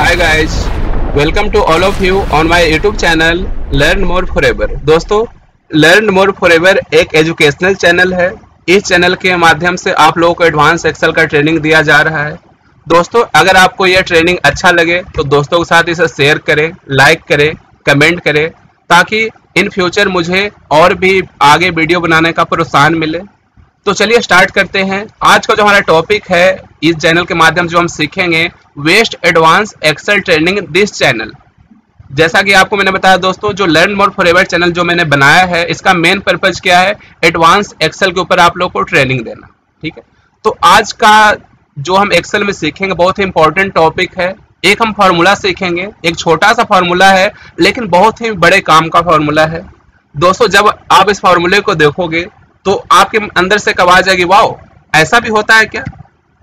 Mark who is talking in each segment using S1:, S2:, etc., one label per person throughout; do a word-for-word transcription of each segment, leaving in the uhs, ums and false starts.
S1: Hi guys, welcome to all of you on my YouTube channel Learn More Forever। दोस्तों, Learn More Forever एक educational channel है। इस channel के माध्यम से आप लोगों को एडवांस एक्सेल का ट्रेनिंग दिया जा रहा है। दोस्तों, अगर आपको यह ट्रेनिंग अच्छा लगे तो दोस्तों के साथ इसे शेयर करें, लाइक करें, कमेंट करें, ताकि इन फ्यूचर मुझे और भी आगे वीडियो बनाने का प्रोत्साहन मिले। तो चलिए स्टार्ट करते हैं। आज का जो हमारा टॉपिक है, इस चैनल के माध्यम से हम सीखेंगे best advance Excel training this channel. जैसा कि आपको मैंने बताया दोस्तों, जो लर्न मोर फॉरएवर चैनल जो मैंने बनाया है, इसका मेन पर्पज क्या है, एडवांस एक्सेल के ऊपर आप लोग को ट्रेनिंग देना। ठीक है, तो आज का जो हम एक्सेल में सीखेंगे बहुत ही इंपॉर्टेंट टॉपिक है। एक हम फार्मूला सीखेंगे, एक छोटा सा फार्मूला है लेकिन बहुत ही बड़े काम का फार्मूला है। दोस्तों, जब आप इस फार्मूले को देखोगे तो आपके अंदर से कब आ जाएगी, वाओ ऐसा भी होता है क्या।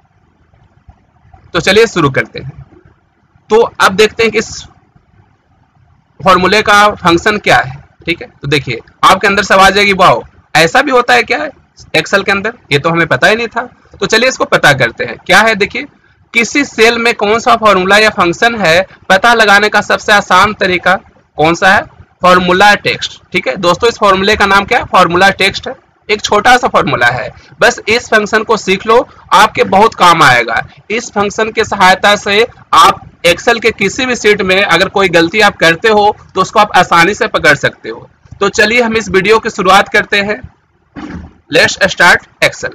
S1: तो चलिए शुरू करते हैं। तो अब देखते हैं कि इस फॉर्मूले का फंक्शन क्या है। ठीक है, तो देखिए आपके अंदर सब आ जाएगी, वाओ ऐसा भी होता है क्या एक्सेल के अंदर, ये तो हमें पता ही नहीं था। तो चलिए इसको पता करते हैं क्या है। देखिए, किसी सेल में कौन सा फॉर्मूला या फंक्शन है, पता लगाने का सबसे आसान तरीका कौन सा है, फॉर्मूला टेक्स्ट। ठीक है दोस्तों, इस फॉर्मूले का नाम क्या है, फॉर्मूला टेक्स्ट है। एक छोटा सा फॉर्मूला है, बस इस फंक्शन को सीख लो, आपके बहुत काम आएगा। इस फंक्शन की सहायता से आप एक्सेल के किसी भी शीट में अगर कोई गलती आप करते हो तो उसको आप आसानी से पकड़ सकते हो। तो चलिए हम इस वीडियो की शुरुआत करते हैं। Let's start Excel.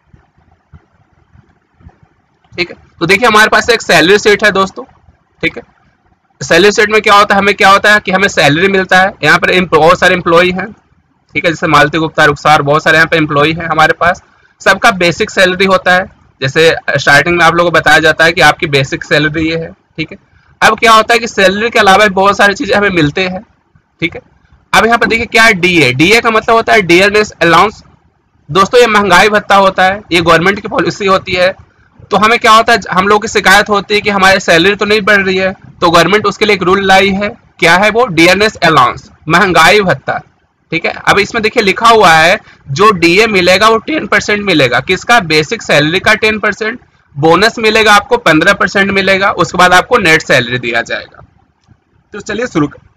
S1: ठीक है, तो देखिए हमारे पास एक सैलरी शीट है दोस्तों। ठीक है, सैलरी शीट में क्या होता है, हमें क्या होता है कि हमें सैलरी मिलता है। यहाँ पर बहुत सारे एम्प्लॉय हैं। ठीक है, जैसे मालती गुप्ता, रुखसार, बहुत सारे यहाँ पे एम्प्लॉय हैं हमारे पास। सबका बेसिक सैलरी होता है। जैसे स्टार्टिंग में आप लोगों को बताया जाता है कि आपकी बेसिक सैलरी ये है। ठीक है, अब क्या होता है कि सैलरी के अलावा बहुत सारी चीजें हमें मिलते हैं। ठीक है, अब यहाँ पर देखिए क्या है, डीए। डीए का मतलब होता है डियरनेस अलाउंस। दोस्तों, ये महंगाई भत्ता होता है, ये गवर्नमेंट की पॉलिसी होती है। तो हमें क्या होता है, हम लोग की शिकायत होती है कि हमारी सैलरी तो नहीं बढ़ रही है, तो गवर्नमेंट उसके लिए एक रूल लाई है। क्या है वो, डियरनेस अलाउंस, महंगाई भत्ता। ठीक है, अब इसमें देखिए लिखा हुआ है जो डीए मिलेगा वो टेन परसेंट मिलेगा। किसका, बेसिक सैलरी का टेन परसेंट। बोनस मिलेगा आपको पंद्रह परसेंट मिलेगा। उसके बाद आपको नेट सैलरी दिया जाएगा। तो चलिए शुरू कर।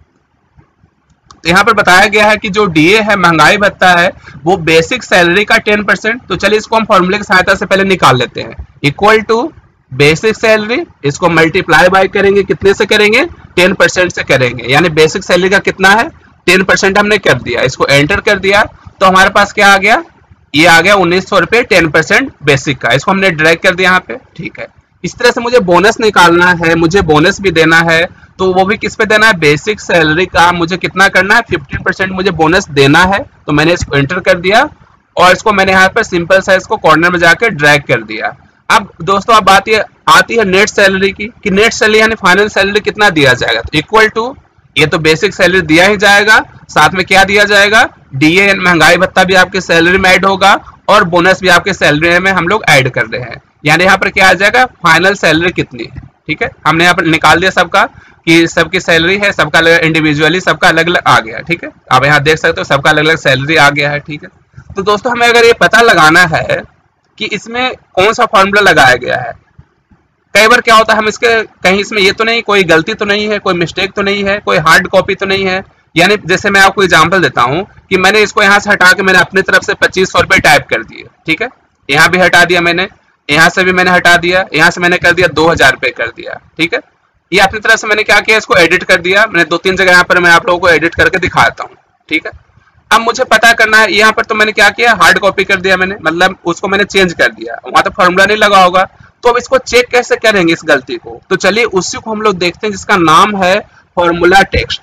S1: तो यहाँ पर बताया गया है कि जो डीए है, महंगाई भत्ता है, वो बेसिक सैलरी का टेन परसेंट। तो चलिए इसको हम फॉर्मूले की सहायता से पहले निकाल लेते हैं। इक्वल टू बेसिक सैलरी, इसको मल्टीप्लाई बाय करेंगे, कितने से करेंगे, टेन परसेंट से करेंगे। यानी बेसिक सैलरी का कितना है, टेन परसेंट हमने कर दिया। इसको एंटर कर दिया तो हमारे पास क्या आ गया, ये आ गया उन्नीस सौ रुपए, टेन परसेंट बेसिक का। इसको हमने ड्रैग कर दिया यहाँ पे। ठीक है, इस तरह से मुझे बोनस निकालना है, मुझे बोनस भी देना है। तो वो भी किस पे देना है, बेसिक सैलरी का मुझे कितना करना है, फिफ्टीन परसेंट मुझे बोनस देना है। तो मैंने इसको एंटर कर दिया और इसको मैंने यहाँ पर सिंपल सा इसको कॉर्नर में जाकर ड्रैग कर दिया। अब दोस्तों अब बात ये आती है नेट सैलरी की, कि नेट सैलरी यानी फाइनल सैलरी कितना दिया जाएगा। तो इक्वल टू, ये तो बेसिक सैलरी दिया ही जाएगा, साथ में क्या दिया जाएगा, डीए महंगाई भत्ता भी आपके सैलरी में ऐड होगा और बोनस भी आपके सैलरी में हम लोग ऐड कर रहे हैं। यानी यहाँ पर क्या आ जाएगा, फाइनल सैलरी कितनी है। ठीक है, हमने यहाँ पर निकाल दिया सबका कि सबकी सैलरी है, सबका इंडिविजुअली सबका अलग अलग आ गया। ठीक है, आप यहाँ देख सकते हो सबका अलग अलग सैलरी आ गया है। ठीक है, तो दोस्तों हमें अगर ये पता लगाना है कि इसमें कौन सा फॉर्मूला लगाया गया है, कई बार क्या होता है हम इसके कहीं इसमें ये तो नहीं, कोई गलती तो नहीं है, कोई मिस्टेक तो नहीं है, कोई हार्ड कॉपी तो नहीं है। यानी जैसे मैं आपको एग्जांपल देता हूं कि मैंने इसको यहाँ से हटा के मैंने अपनी तरफ से पच्चीस सौ रुपए टाइप कर दिए। ठीक है, यहाँ भी हटा दिया मैंने, यहाँ से भी मैंने हटा दिया, यहाँ से मैंने कर दिया दो हजार रुपए कर दिया। ठीक है, ये अपनी तरफ से मैंने क्या किया, इसको एडिट कर दिया। मैंने दो तीन जगह यहाँ पर मैं आप लोगों को एडिट करके दिखाता हूँ। ठीक है, अब मुझे पता करना है, यहाँ पर तो मैंने क्या किया, हार्ड कॉपी कर दिया मैंने, मतलब उसको मैंने चेंज कर दिया, वहां तो फॉर्मूला नहीं लगा होगा। तो अब इसको चेक कैसे करेंगे इस गलती को, तो चलिए उसी को हम लोग देखते हैं जिसका नाम है फॉर्मूला टेक्स्ट।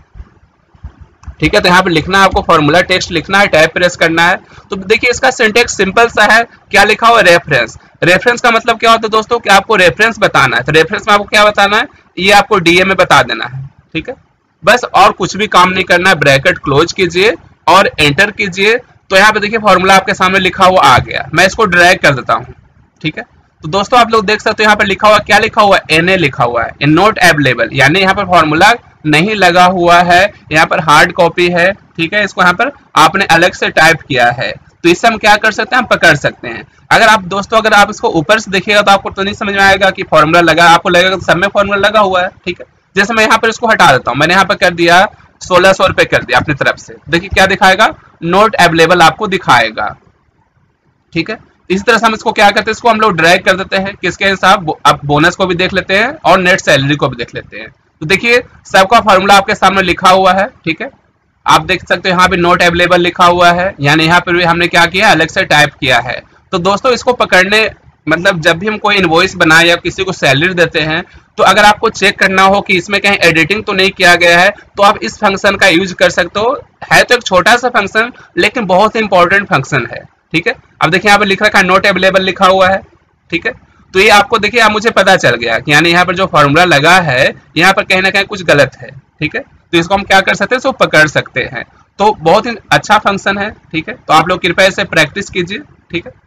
S1: ठीक है, तो यहाँ पे लिखना है आपको, फॉर्मूला टेक्स्ट लिखना है, टैब प्रेस करना है। तो देखिए इसका सिंटेक्स सिंपल सा है, क्या लिखा हुआ है, रेफरेंस। रेफरेंस का मतलब क्या होता है दोस्तों, कि आपको रेफरेंस बताना है। तो रेफरेंस में आपको क्या बताना है, ये आपको डीए में बता देना है। ठीक है, बस और कुछ भी काम नहीं करना है। ब्रैकेट क्लोज कीजिए और एंटर कीजिए। तो यहाँ पे देखिए फॉर्मूला आपके सामने लिखा हुआ आ गया। मैं इसको ड्रैग कर देता हूँ। ठीक है, तो दोस्तों आप लोग देख सकते हो यहाँ पर लिखा हुआ, क्या लिखा हुआ है, एन ए लिखा हुआ है, नॉट अवेलेबल। यानी यहाँ पर फॉर्मूला नहीं लगा हुआ है, यहाँ पर हार्ड कॉपी है। ठीक है, इसको यहाँ पर आपने अलग से टाइप किया है। तो इससे हम क्या कर सकते हैं, हम पकड़ सकते हैं। अगर आप दोस्तों अगर आप इसको ऊपर से देखिएगा तो आपको तो नहीं समझ में आएगा कि फॉर्मूला लगा, आपको लगेगा सब में फॉर्मूला लगा हुआ है, ठीक है। जैसे मैं यहाँ पर इसको हटा देता हूँ, मैंने यहाँ पर कर दिया सोलह सौ रुपए कर दिया अपनी तरफ से, देखिए क्या दिखाएगा, नोट अवेलेबल आपको दिखाएगा, ठीक है। इसी तरह से हम इसको क्या करते हैं, इसको हम लोग ड्रैग कर देते हैं किसके हिसाब, अब बोनस को भी देख लेते हैं और नेट सैलरी को भी देख लेते हैं। तो देखिए सबका फॉर्मूला आपके सामने लिखा हुआ है, ठीक है। आप देख सकते हो यहाँ पे नोट अवेलेबल लिखा हुआ है, यानी यहाँ पर भी हमने क्या किया, अलग से टाइप किया है। तो दोस्तों इसको पकड़ने मतलब जब भी हम कोई इनवॉइस बनाए या किसी को सैलरी देते हैं, तो अगर आपको चेक करना हो कि इसमें कहीं एडिटिंग तो नहीं किया गया है, तो आप इस फंक्शन का यूज कर सकते हो। है तो एक छोटा सा फंक्शन लेकिन बहुत इंपॉर्टेंट फंक्शन है, ठीक है। अब देखिए यहाँ पर लिख रखा है नोट अवेलेबल लिखा हुआ है, ठीक है। तो ये आपको देखिए अब मुझे पता चल गया कि यानी यहाँ पर जो फॉर्मूला लगा है यहाँ पर कहीं ना कहीं कुछ गलत है, ठीक है। तो इसको हम क्या कर सकते हैं, इसको पकड़ सकते हैं। तो बहुत ही अच्छा फंक्शन है, ठीक है। तो आप लोग कृपया इसे प्रैक्टिस कीजिए, ठीक है।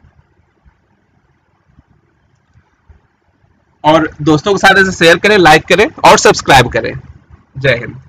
S1: और दोस्तों के साथ इसे शेयर करें, लाइक करें और सब्सक्राइब करें। जय हिंद।